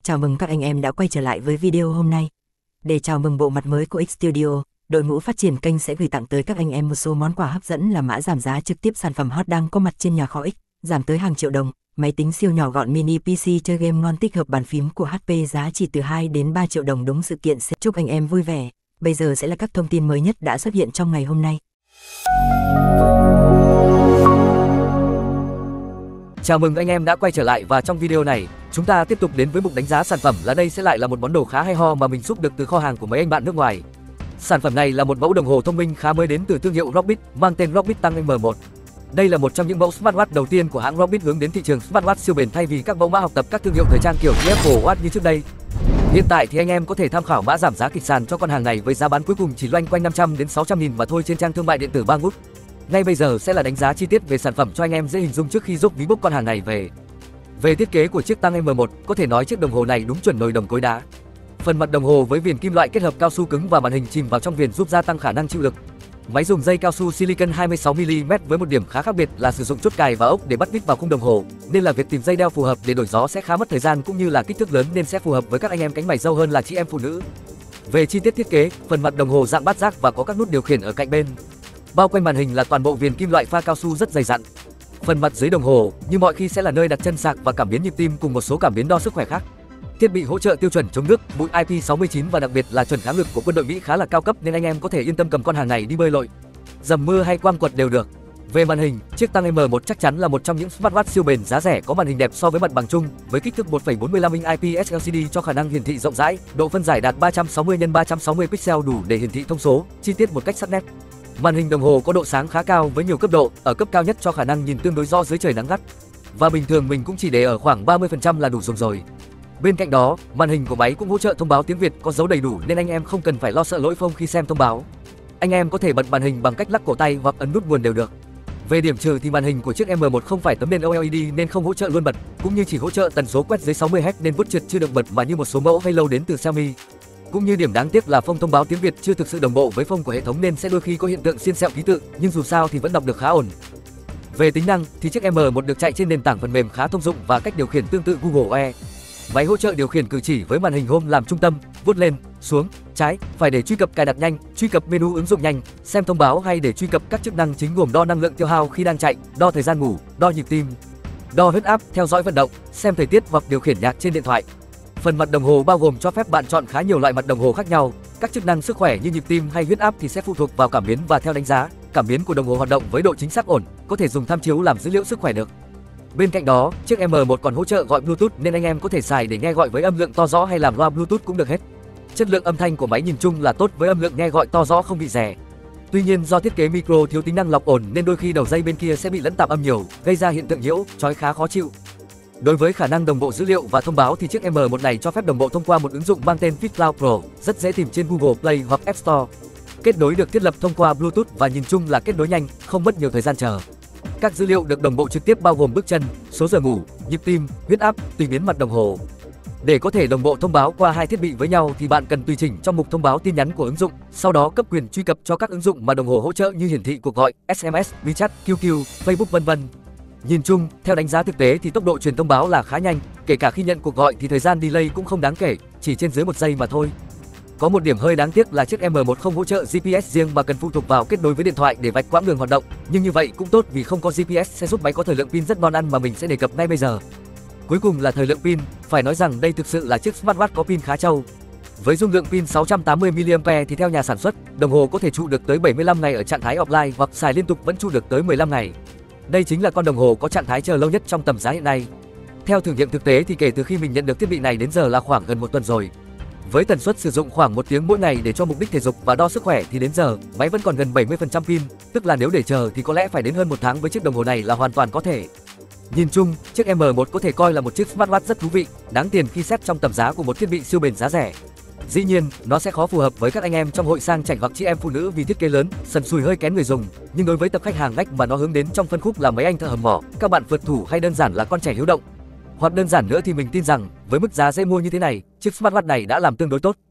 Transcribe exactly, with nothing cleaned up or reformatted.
Chào mừng các anh em đã quay trở lại với video hôm nay. Để chào mừng bộ mặt mới của X Studio, đội ngũ phát triển kênh sẽ gửi tặng tới các anh em một số món quà hấp dẫn là mã giảm giá trực tiếp sản phẩm hot đang có mặt trên nhà kho X, giảm tới hàng triệu đồng, máy tính siêu nhỏ gọn mini pê xê chơi game ngon tích hợp bàn phím của hát pê giá chỉ từ hai đến ba triệu đồng đúng sự kiện. Chúc anh em vui vẻ. Bây giờ sẽ là các thông tin mới nhất đã xuất hiện trong ngày hôm nay. Chào mừng anh em đã quay trở lại, và trong video này, chúng ta tiếp tục đến với mục đánh giá sản phẩm. Là đây sẽ lại là một món đồ khá hay ho mà mình xúc được từ kho hàng của mấy anh bạn nước ngoài. Sản phẩm này là một mẫu đồng hồ thông minh khá mới đến từ thương hiệu Rockbit, mang tên Rockbit Tăng M một. Đây là một trong những mẫu smartwatch đầu tiên của hãng Rockbit hướng đến thị trường smartwatch siêu bền thay vì các mẫu mã học tập các thương hiệu thời trang kiểu như Apple Watch như trước đây. Hiện tại thì anh em có thể tham khảo mã giảm giá kịch sàn cho con hàng này với giá bán cuối cùng chỉ loanh quanh năm trăm đến sáu trăm nghìn mà thôi trên trang thương mại điện tử Banggood. Ngay bây giờ sẽ là đánh giá chi tiết về sản phẩm cho anh em dễ hình dung trước khi giúp ví bốc con hàng này về. Về thiết kế của chiếc Tăng M một, có thể nói chiếc đồng hồ này đúng chuẩn nồi đồng cối đá. Phần mặt đồng hồ với viền kim loại kết hợp cao su cứng và màn hình chìm vào trong viền giúp gia tăng khả năng chịu lực. Máy dùng dây cao su silicon hai mươi sáu mi li mét với một điểm khá khác biệt là sử dụng chốt cài và ốc để bắt vít vào khung đồng hồ, nên là việc tìm dây đeo phù hợp để đổi gió sẽ khá mất thời gian, cũng như là kích thước lớn nên sẽ phù hợp với các anh em cánh mày râu hơn là chị em phụ nữ. Về chi tiết thiết kế, phần mặt đồng hồ dạng bát giác và có các nút điều khiển ở cạnh bên. Bao quanh màn hình là toàn bộ viền kim loại pha cao su rất dày dặn. Phần mặt dưới đồng hồ như mọi khi sẽ là nơi đặt chân sạc và cảm biến nhịp tim cùng một số cảm biến đo sức khỏe khác. Thiết bị hỗ trợ tiêu chuẩn chống nước, bụi I P sáu mươi chín và đặc biệt là chuẩn kháng lực của quân đội Mỹ khá là cao cấp, nên anh em có thể yên tâm cầm con hàng này đi bơi lội, dầm mưa hay quang quật đều được. Về màn hình, chiếc Tăng M một chắc chắn là một trong những smartwatch siêu bền giá rẻ có màn hình đẹp so với mặt bằng chung, với kích thước một phẩy bốn mươi lăm inch I P S L C D cho khả năng hiển thị rộng rãi, độ phân giải đạt ba trăm sáu mươi nhân ba trăm sáu mươi pixel đủ để hiển thị thông số, chi tiết một cách sắc nét. Màn hình đồng hồ có độ sáng khá cao với nhiều cấp độ, ở cấp cao nhất cho khả năng nhìn tương đối rõ dưới trời nắng gắt. Và bình thường mình cũng chỉ để ở khoảng ba mươi phần trăm là đủ dùng rồi. Bên cạnh đó, màn hình của máy cũng hỗ trợ thông báo tiếng Việt có dấu đầy đủ, nên anh em không cần phải lo sợ lỗi phông khi xem thông báo. Anh em có thể bật màn hình bằng cách lắc cổ tay hoặc ấn nút nguồn đều được. Về điểm trừ thì màn hình của chiếc M một không phải tấm nền O L E D nên không hỗ trợ luôn bật, cũng như chỉ hỗ trợ tần số quét dưới sáu mươi héc nên vuốt trượt chưa được bật mà như một số mẫu Halo đến từ Xiaomi. Cũng như điểm đáng tiếc là phông thông báo tiếng Việt chưa thực sự đồng bộ với phông của hệ thống nên sẽ đôi khi có hiện tượng xiên xẹo ký tự, nhưng dù sao thì vẫn đọc được khá ổn. Về tính năng thì chiếc M một được chạy trên nền tảng phần mềm khá thông dụng và cách điều khiển tương tự Google E. Máy hỗ trợ điều khiển cử chỉ với màn hình Home làm trung tâm, vuốt lên, xuống, trái, phải để truy cập cài đặt nhanh, truy cập menu ứng dụng nhanh, xem thông báo hay để truy cập các chức năng chính gồm đo năng lượng tiêu hao khi đang chạy, đo thời gian ngủ, đo nhịp tim, đo huyết áp, theo dõi vận động, xem thời tiết hoặc điều khiển nhạc trên điện thoại. Phần mặt đồng hồ bao gồm cho phép bạn chọn khá nhiều loại mặt đồng hồ khác nhau. Các chức năng sức khỏe như nhịp tim hay huyết áp thì sẽ phụ thuộc vào cảm biến và theo đánh giá, cảm biến của đồng hồ hoạt động với độ chính xác ổn, có thể dùng tham chiếu làm dữ liệu sức khỏe được. Bên cạnh đó, chiếc M một còn hỗ trợ gọi Bluetooth nên anh em có thể xài để nghe gọi với âm lượng to rõ hay làm loa Bluetooth cũng được hết. Chất lượng âm thanh của máy nhìn chung là tốt với âm lượng nghe gọi to rõ không bị rè. Tuy nhiên do thiết kế micro thiếu tính năng lọc ổn nên đôi khi đầu dây bên kia sẽ bị lẫn tạp âm nhiều, gây ra hiện tượng nhiễu, chói khá khó chịu. Đối với khả năng đồng bộ dữ liệu và thông báo thì chiếc M một này cho phép đồng bộ thông qua một ứng dụng mang tên FitCloud Pro, rất dễ tìm trên Google Play hoặc App Store. Kết nối được thiết lập thông qua Bluetooth và nhìn chung là kết nối nhanh, không mất nhiều thời gian chờ. Các dữ liệu được đồng bộ trực tiếp bao gồm bước chân, số giờ ngủ, nhịp tim, huyết áp, tùy biến mặt đồng hồ. Để có thể đồng bộ thông báo qua hai thiết bị với nhau thì bạn cần tùy chỉnh trong mục thông báo tin nhắn của ứng dụng, sau đó cấp quyền truy cập cho các ứng dụng mà đồng hồ hỗ trợ như hiển thị cuộc gọi, S M S, WeChat, Q Q, Facebook vân vân. Nhìn chung, theo đánh giá thực tế thì tốc độ truyền thông báo là khá nhanh, kể cả khi nhận cuộc gọi thì thời gian delay cũng không đáng kể, chỉ trên dưới một giây mà thôi. Có một điểm hơi đáng tiếc là chiếc M một không hỗ trợ G P S riêng mà cần phụ thuộc vào kết nối với điện thoại để vạch quãng đường hoạt động, nhưng như vậy cũng tốt vì không có G P S sẽ giúp máy có thời lượng pin rất ngon ăn mà mình sẽ đề cập ngay bây giờ. Cuối cùng là thời lượng pin, phải nói rằng đây thực sự là chiếc smartwatch có pin khá trâu. Với dung lượng pin sáu trăm tám mươi mi li am pe thì theo nhà sản xuất, đồng hồ có thể trụ được tới bảy mươi lăm ngày ở trạng thái offline hoặc xài liên tục vẫn trụ được tới mười lăm ngày. Đây chính là con đồng hồ có trạng thái chờ lâu nhất trong tầm giá hiện nay. Theo thử nghiệm thực tế thì kể từ khi mình nhận được thiết bị này đến giờ là khoảng gần một tuần rồi. Với tần suất sử dụng khoảng một tiếng mỗi ngày để cho mục đích thể dục và đo sức khỏe thì đến giờ máy vẫn còn gần bảy mươi phần trăm pin, tức là nếu để chờ thì có lẽ phải đến hơn một tháng với chiếc đồng hồ này là hoàn toàn có thể. Nhìn chung, chiếc M một có thể coi là một chiếc smartwatch rất thú vị, đáng tiền khi xét trong tầm giá của một thiết bị siêu bền giá rẻ. Dĩ nhiên, nó sẽ khó phù hợp với các anh em trong hội sang chảnh hoặc chị em phụ nữ vì thiết kế lớn, sần sùi hơi kén người dùng, nhưng đối với tập khách hàng ngách mà nó hướng đến trong phân khúc là mấy anh thợ hầm mỏ, các bạn phượt thủ hay đơn giản là con trẻ hiếu động. Hoặc đơn giản nữa thì mình tin rằng với mức giá dễ mua như thế này, chiếc smartwatch này đã làm tương đối tốt.